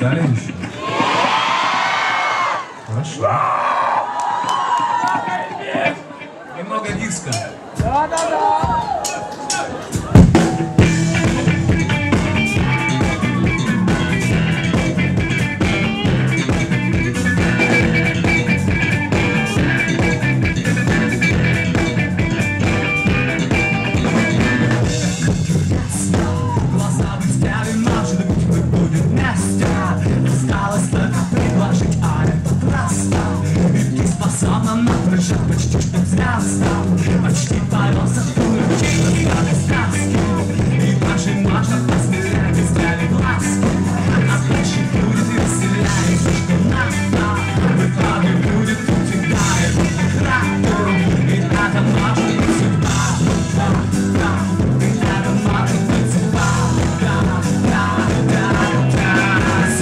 устали еще? Хорошо. Немного диска. Да-да-да! Почти что звезда, почти порос от пулки, рассказы сказки. И даже можно посмеять, сделали глазки. А дальше будет веселее, все, что надо. В итоге будет у тебя и крату. И это может быть судьба, да, да. И это может быть судьба, да, да, да, да.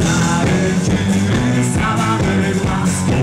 Заинтересованы глазки,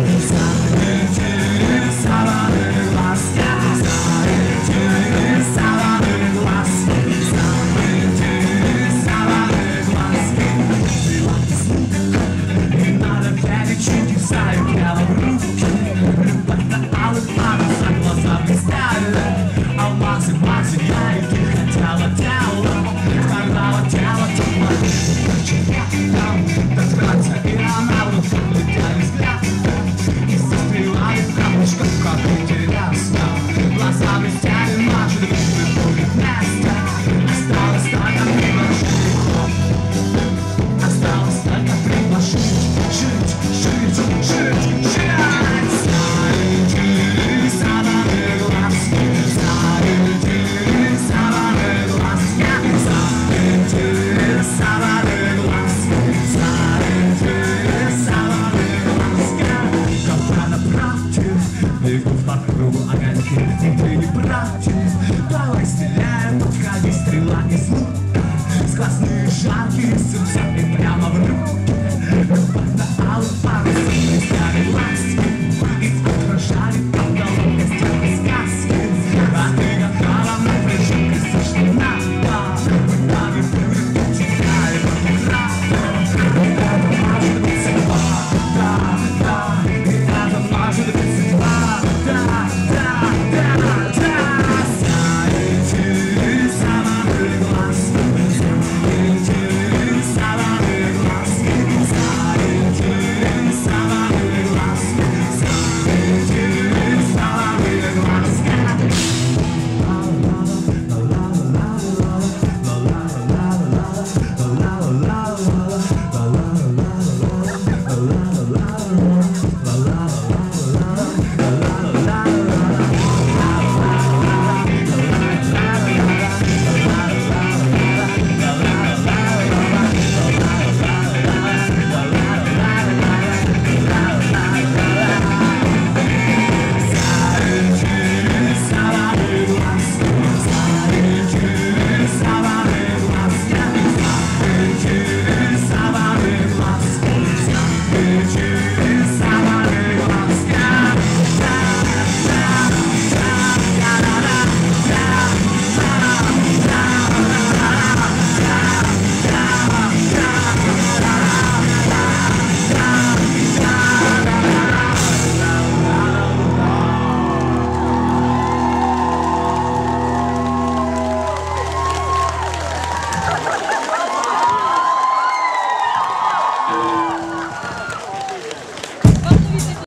алмазы, мазы, я и ты хотела тело, сказала тело, тепло, там, дотраться, и она вдруг улетели взгляд, и застревали в камушках, как интересно, глазами стяли наши, будет место, осталось только приглашить, осталось только приглашить, жить, жить, жить, жить. Бегут по кругу огоньки, ты не против. Давай стреляем, подходи, стрела из лука. Сквозные жаркие сердца и прямо в руки. Любовь на алых парусах, блестяли ласки. И отражали потолок костяной сказки. А ты готова на прыжок, и все, что надо. В итоге будет у тебя и в крату. И это может быть судьба, да, да. И это может быть судьба.